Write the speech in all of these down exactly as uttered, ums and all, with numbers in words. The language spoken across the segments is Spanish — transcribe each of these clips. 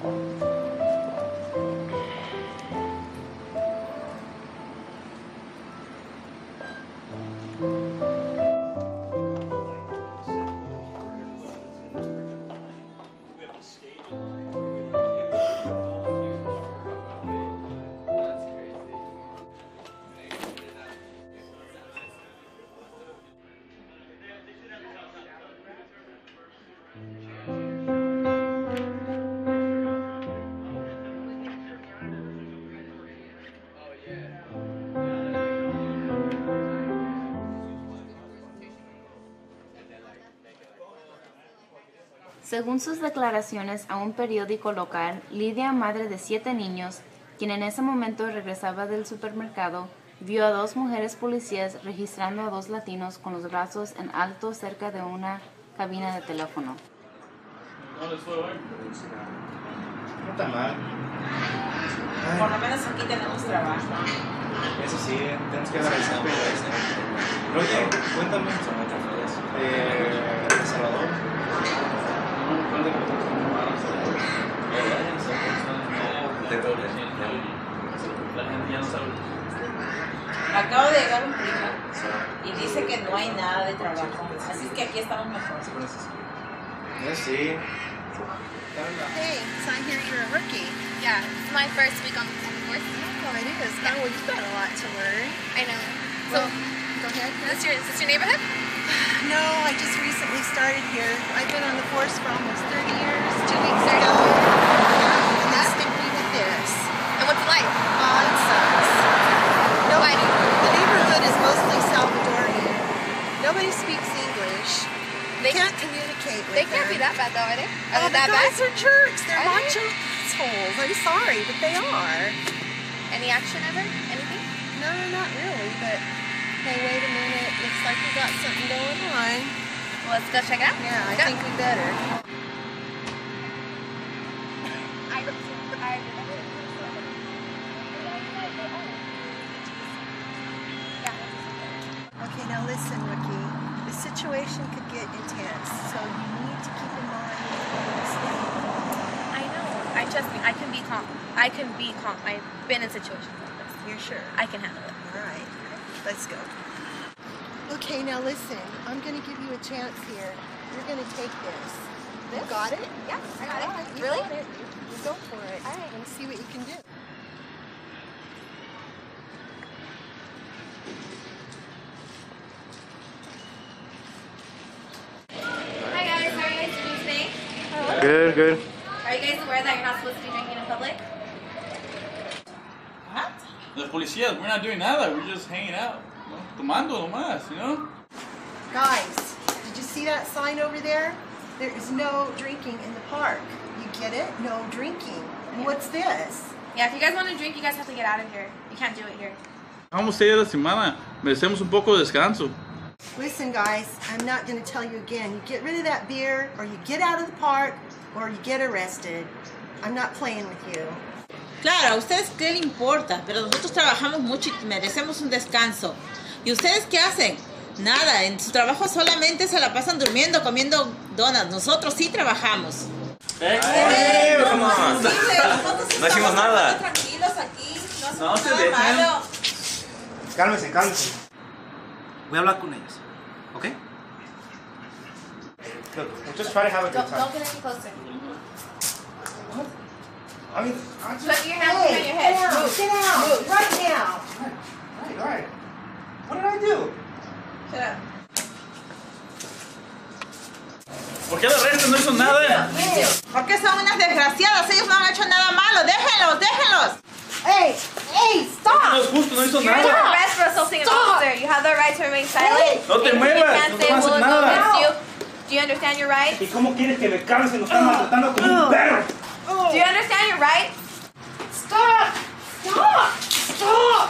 Según sus declaraciones a un periódico local, Lidia, madre de siete niños, quien en ese momento regresaba del supermercado, vio a dos mujeres policías registrando a dos latinos con los brazos en alto cerca de una cabina de teléfono. No está mal. Ay. Por lo menos aquí tenemos trabajo. Eso sí, tenemos que agradecer. Oye, cuéntame. Eh, ¿El Salvador? Acabo de llegar un primo y dice que no hay nada de trabajo. Así es que aquí estamos mejor. Eh, sí. Hey, so I hear you're a rookie. Yeah, it's my first week on the force. Oh, it is. Oh, well, you've got a lot to learn. I know. So, Well, go ahead. is this your, is this your neighborhood? No, I just recently started here. I've been on the force for almost thirty years. Two weeks ago. Yeah, and they stick me with this. And what's it like? Oh, it sucks. Nobody, the neighborhood is mostly Salvadorian. Nobody speaks English. They Can't communicate with They can't them. be that bad though, are they? Are Oh, they the that bad? guys are jerks. They're Are they? macho assholes. I'm sorry, but they are. Any action ever? Anything? No, not really, but hey, wait a minute. Looks like we got something going on. Well, let's go check it out. Yeah, I Go. think we better. I, I, Okay, now listen, Wiki. The situation could get intense, so you need to keep in mind what's I know. I trust me. I can be calm. I can be calm. I've been in situations like this. You're sure? I can handle it. All right, let's go. Okay, now listen. I'm going to give you a chance here. You're going to take this. You got it? Yeah, I got All it. right, you Really? got it. You, you go for it. All right. And see what you can do. Hi guys, how are you guys doing today? Good, good. Are you guys aware that you're not supposed to be drinking in public? What? Los policías, we're not doing nada, we're just hanging out. ¿No? Tomando nomás, you know? Guys, did you see that sign over there? There is no drinking in the park. You get it? No drinking. And what's this? Yeah, if you guys want to drink, you guys have to get out of here. You can't do it here. Vamos a ir a la semana, merecemos un poco de descanso. Listen, guys, I'm not going to tell you again. You get rid of that beer, or you get out of the park, or you get arrested. I'm not playing with you. Claro, a ustedes qué le importa, pero nosotros trabajamos mucho y merecemos un descanso. ¿Y ustedes qué hacen? Nada, en su trabajo solamente se la pasan durmiendo, comiendo donuts. Nosotros sí trabajamos. Hey, Hey, come ¿cómo on. es posible? Nosotros sí No hicimos estamos nada. tranquilos aquí, no hacemos No se nada dejen. malo. Cálmese, cálmese. Voy a hablar con ellos, ¿ok? Look, we'll just try to have a good Don't, time. don't get any closer. I mean, I just... Put your hands behind your head. Get out! Move. Get out! Move. Right now! Alright, alright. What did I do? Shut up. ¿Por qué el arresto no hizo nada? Porque son unas desgraciadas, ellos no han hecho nada malo. Déjenlos, déjenlos. Hey! Hey! No Stop! es justo, no hizo You're under nada. arrest for assaulting an Stop. officer. You have the right to remain silent. No te If you muevas, can't no say te vas a we'll hacer nada. arrest you. Do you understand your rights? ¿Y cómo quieres que me calme? Nos están maltratando como un perro. Do you understand your rights? Stop! Stop! Stop!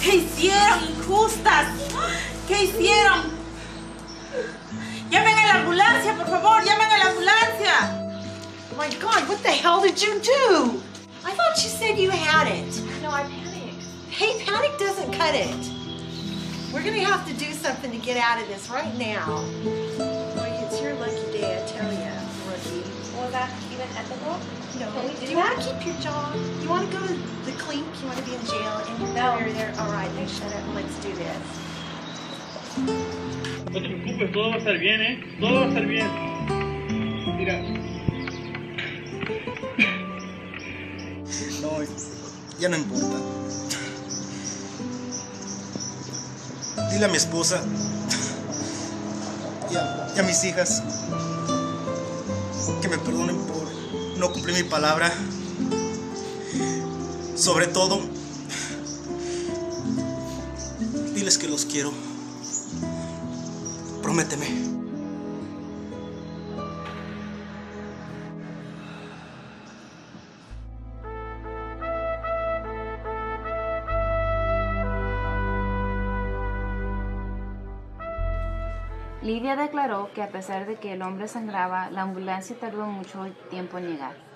¿Qué hicieron, injustas? ¿Qué hicieron? Llamen a la ambulancia, por favor, llamen a la ambulancia. Oh my God, what the hell did you do? I thought you said you had it. No, I panicked. Hey, panic doesn't cut it. We're gonna have to do something to get out of this right now. Boy, it's your lucky day, I tell you, rookie. Was that even ethical? No, Can we do do you want that? to keep your job? You want to go to the clink? You want to be in jail? And your No. career there? All right, then shut up and let's do this. No te preocupes, todo va a estar bien, ¿eh? Todo va a estar bien. Mira. No, ya no importa. Dile a mi esposa y a, y a mis hijas que me perdonen por no cumplir mi palabra. Sobre todo, diles que los quiero. Prométeme. Lidia declaró que a pesar de que el hombre sangraba, la ambulancia tardó mucho tiempo en llegar.